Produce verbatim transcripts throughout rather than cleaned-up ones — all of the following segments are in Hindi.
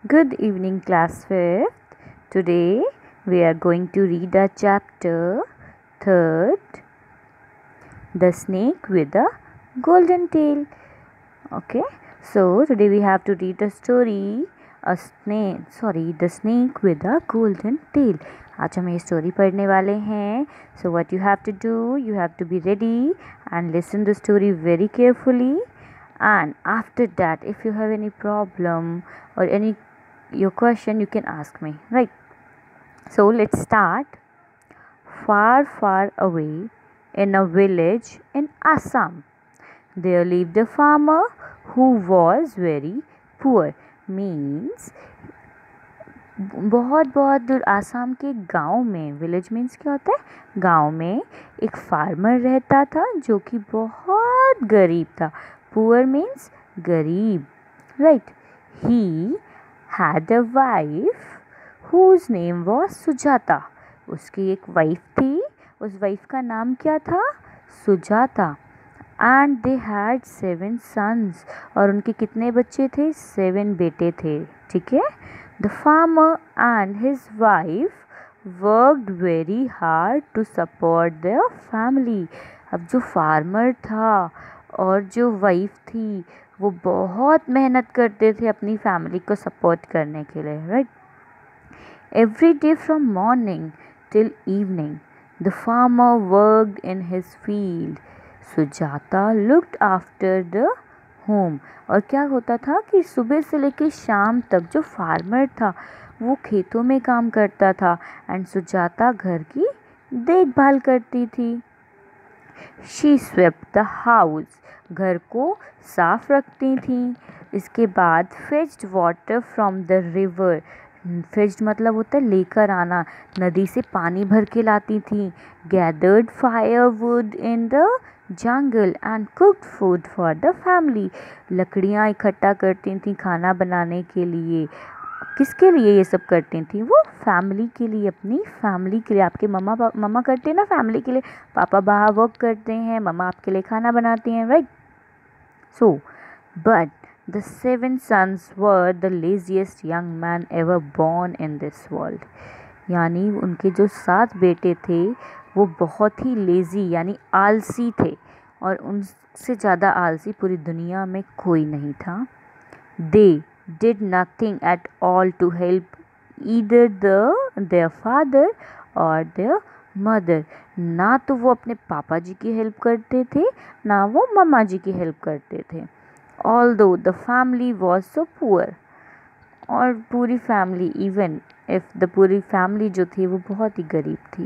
Good evening, class fifth. Today we are going to read a chapter third, The Snake with the Golden Tail. Okay, so today we have to read a story, a snake, sorry, The Snake with the Golden Tail. आज हम ये स्टोरी पढ़ने वाले हैं. So what you have to do, you have to be ready and listen the story very carefully. And after that, if you have any problem or any your question, you can ask me, right? So let's start. Far, far away in a village in Assam, there lived a farmer who was very poor. Means बहुत बहुत दूर आसाम के गांव में, विलेज मीन्स क्या होता है, गांव में एक फार्मर रहता था जो कि बहुत गरीब था. पुअर मीन्स गरीब, right. He had a wife whose name was Sujata. उसकी एक वाइफ थी, उस वाइफ का नाम क्या था, Sujata. And they had seven sons, और उनके कितने बच्चे थे, सेवन बेटे थे. ठीक है. The farmer and his wife worked very hard to support their family. अब जो फार्मर था और जो वाइफ थी वो बहुत मेहनत करते थे अपनी फैमिली को सपोर्ट करने के लिए, right. Every day from morning till evening, the farmer worked in his field. Sujata looked after the home. और क्या होता था कि सुबह से लेकर शाम तक जो फार्मर था वो खेतों में काम करता था एंड सुजाता घर की देखभाल करती थी. शी स्वेप्ट द हाउस, घर को साफ रखती थी. इसके बाद fetched water from the river. Fetched मतलब होता है लेकर आना, नदी से पानी भर के लाती थी. Gathered firewood in the jungle and cooked food for the family. लकड़ियाँ इकट्ठा करती थी खाना बनाने के लिए. किसके लिए ये सब करती थी, वो फैमिली के लिए, अपनी फैमिली के लिए. आपके मम्मा मम्मा करते हैं ना फैमिली के लिए, पापा बाहर वर्क करते हैं, मम्मा आपके लिए खाना बनाती हैं, right. So but the seven sons were the laziest young man ever born in this world. यानी उनके जो सात बेटे थे वो बहुत ही लेज़ी यानी आलसी थे, और उनसे ज़्यादा आलसी पूरी दुनिया में कोई नहीं था. They did nothing at all to help either the their father or their mother. ना तो वो अपने पापा जी की हेल्प करते थे, ना वो मम्मा जी की हेल्प करते थे. Although the family was so poor, और पूरी फैमिली, इवन इफ द पूरी फैमिली जो थी वो बहुत ही गरीब थी.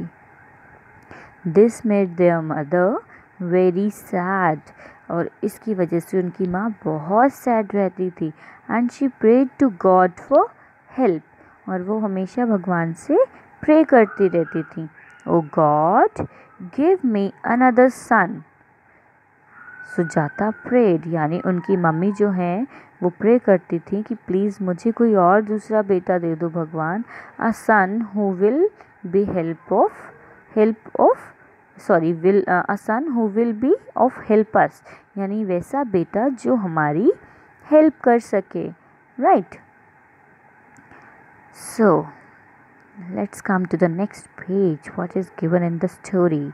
This made their mother very sad, और इसकी वजह से उनकी माँ बहुत सैड रहती थी. And she prayed to God for help, और वो हमेशा भगवान से प्रे करती रहती थी. Oh God give me another son. Sujata prayed, यानी उनकी मम्मी जो हैं वो प्रे करती थी कि प्लीज़ मुझे कोई और दूसरा बेटा दे दो भगवान. A son who will be help of help of sorry will a son who will be of help us, यानी वैसा बेटा जो हमारी हेल्प कर सके, right. So let's come to the next page. What is given in the story.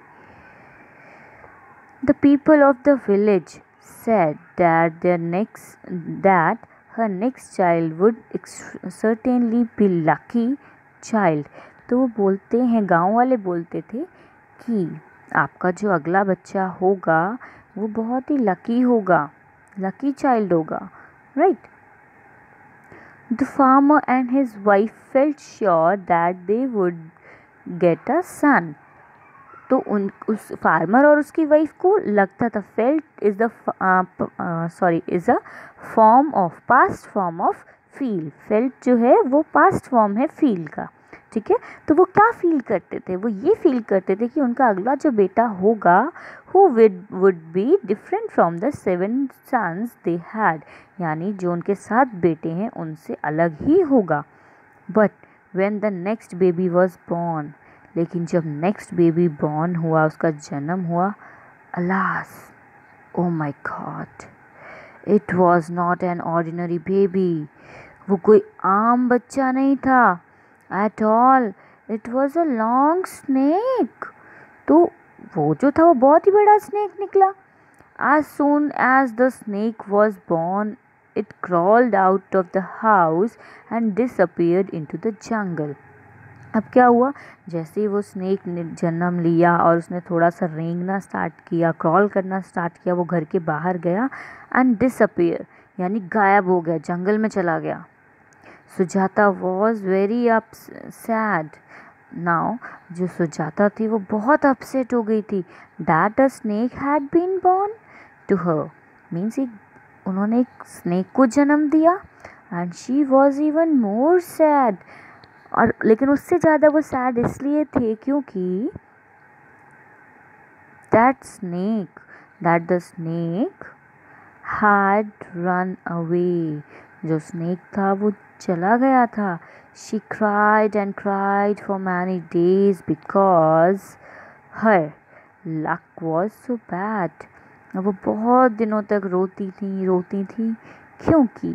The people of the village said that their next that her next child would certainly be lucky child. तो वो बोलते हैं, गांव वाले बोलते थे कि आपका जो अगला बच्चा होगा वो बहुत ही लकी होगा, लकी चाइल्ड होगा, right. The farmer and his wife felt sure that they would get a son. तो उन उस फार्मर और उसकी वाइफ को लगता था, felt is the sorry is a form of past form of feel. Felt जो है वो पास्ट फॉर्म है फील का, ठीक है. तो वो क्या फील करते थे, वो ये फील करते थे कि उनका अगला जो बेटा होगा who would would be different from the seven sons they had, यानी जो उनके सात बेटे हैं उनसे अलग ही होगा. But when the next baby was born, लेकिन जब नेक्स्ट बेबी बॉर्न हुआ, उसका जन्म हुआ, alas, oh my God, it was not an ordinary baby. वो कोई आम बच्चा नहीं था at all, it was a long snake. तो वो जो था वो बहुत ही बड़ा स्नेक निकला। As soon as the snake was born, it crawled out of the house and disappeared into the jungle. अब क्या हुआ, जैसे ही वो स्नेक ने जन्म लिया और उसने थोड़ा सा रेंगना स्टार्ट किया, क्रॉल करना स्टार्ट किया, वो घर के बाहर गया एंड डिसअपियर यानी गायब हो गया, जंगल में चला गया। Sujata was very upset now. जो सुजाता थी वो बहुत अपसेट हो गई थी that a snake had been born to her, means उन्होंने एक स्नेक को जन्म दिया। And she was even more sad, और लेकिन उससे ज़्यादा वो सैड इसलिए थे क्योंकि that snake that the snake had run away, जो स्नेक था वो चला गया था। She cried and cried for many days because her luck was so bad. वो बहुत दिनों तक रोती थी रोती थी क्योंकि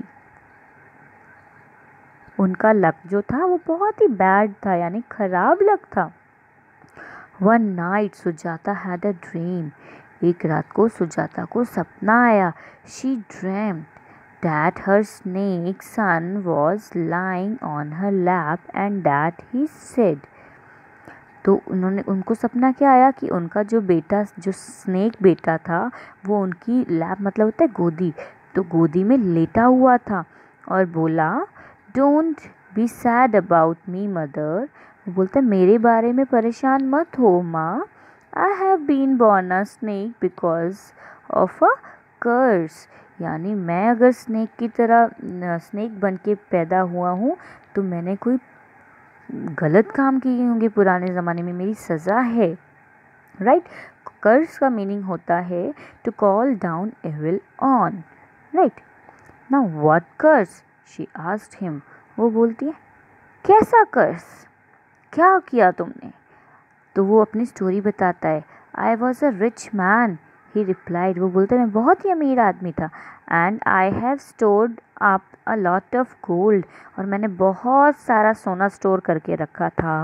उनका लक जो था वो बहुत ही बैड था, यानी खराब लक था। One night Sujata had a dream, एक रात को सुजाता को सपना आया। She dreamed that her snake son was lying on her lap and that he said, तो उन्होंने उनको सपना क्या आया कि उनका जो बेटा जो स्नेक बेटा था वो उनकी लैप मतलब होता है गोदी, तो गोदी में लेटा हुआ था और बोला don't be sad about me mother, वो बोलता मेरे बारे में परेशान मत हो माँ। I have been born a snake because of a curse, यानी मैं अगर स्नेक की तरह स्नेक बन के पैदा हुआ हूँ तो मैंने कोई गलत काम किए होंगे पुराने ज़माने में, मेरी सज़ा है। राइट, कर्स का मीनिंग होता है to call down evil on. Right, now what curse she asked him, वो बोलती है कैसा कर्स, क्या किया तुमने। तो वो अपनी स्टोरी बताता है। I was a rich man, he replied, वो बोलता है मैं बहुत ही अमीर आदमी था। And I have stored up a lot of gold, और मैंने बहुत सारा सोना स्टोर करके रखा था।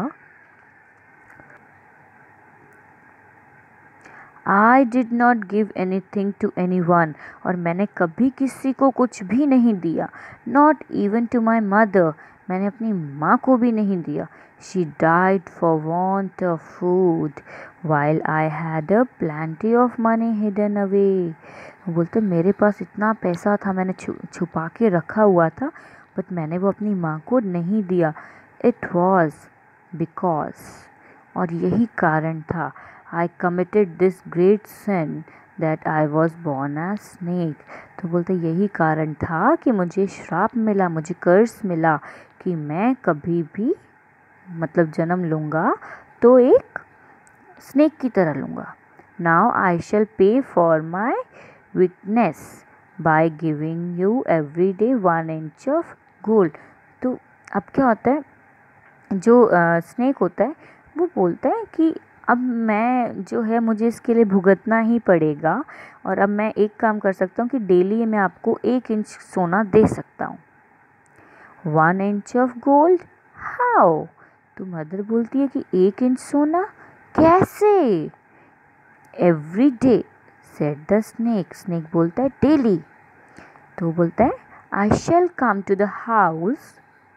I did not give anything to anyone, और मैंने कभी किसी को कुछ भी नहीं दिया। Not even to my mother, मैंने अपनी माँ को भी नहीं दिया। She died for want of food while I had a plenty of money hidden away, वो बोलते मेरे पास इतना पैसा था मैंने छु, छुपा के रखा हुआ था, बट मैंने वो अपनी माँ को नहीं दिया। इट वॉज बिकॉज, और यही कारण था, I committed this great sin that I was born as snake, तो बोलते यही कारण था कि मुझे श्राप मिला, मुझे कर्स मिला कि मैं कभी भी मतलब जन्म लूँगा तो एक स्नेक की तरह लूँगा। Now I shall pay for my wickedness by giving you every day one inch of gold। तो अब क्या होता है, जो स्नेक होता है वो बोलता है कि अब मैं जो है मुझे इसके लिए भुगतना ही पड़ेगा, और अब मैं एक काम कर सकता हूँ कि डेली मैं आपको एक इंच सोना दे सकता हूँ। One inch of gold how, तो मदर बोलती है कि एक इंच सोना कैसे। Every day said the snake, snake बोलता है डेली, तो बोलता है I shall come to the house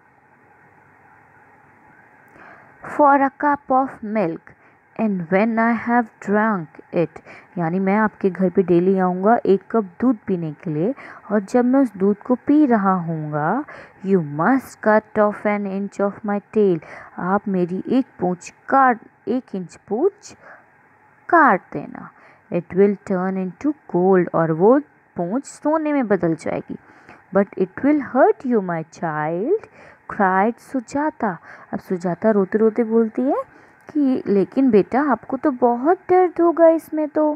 for a cup of milk and when I have drunk it, यानी मैं आपके घर पे डेली आऊँगा एक कप दूध पीने के लिए, और जब मैं उस दूध को पी रहा हूँगा you must cut off an inch of my tail, आप मेरी एक पूँछ काट एक इंच पूँछ काट देना। It will turn into gold, और वो पूँछ सोने में बदल जाएगी। But it will hurt you my child cried Sujata, अब सुजाता रोते रोते बोलती है कि लेकिन बेटा आपको तो बहुत दर्द होगा इसमें तो।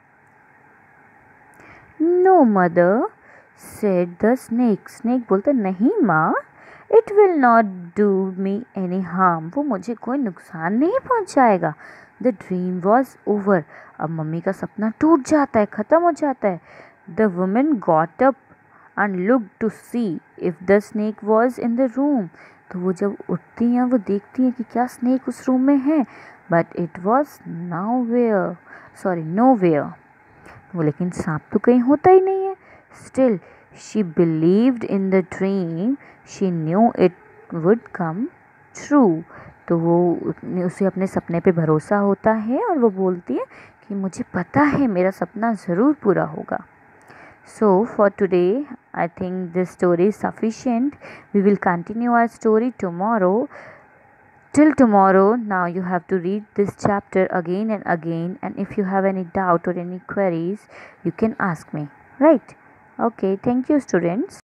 No mother said the snake, snake बोलता नहीं माँ, it will not do me any harm, वो मुझे कोई नुकसान नहीं पहुँचाएगा। द ड्रीम वॉज ओवर, अब मम्मी का सपना टूट जाता है, ख़त्म हो जाता है। The woman got up and looked to see if the snake was in the room. तो वो जब उठती हैं वो देखती हैं कि क्या स्नेक उस रूम में है, but it was nowhere sorry nowhere. वो लेकिन सांप तो कहीं होता ही नहीं है। Still she believed in the dream, she knew it would come true. तो वो उसे अपने सपने पे भरोसा होता है और वो बोलती है कि मुझे पता है मेरा सपना ज़रूर पूरा होगा। So for today, I think this story is sufficient. We will continue our story tomorrow. Till tomorrow, now you have to read this chapter again and again. And if you have any doubt or any queries, you can ask me. Right? Okay. Thank you, students.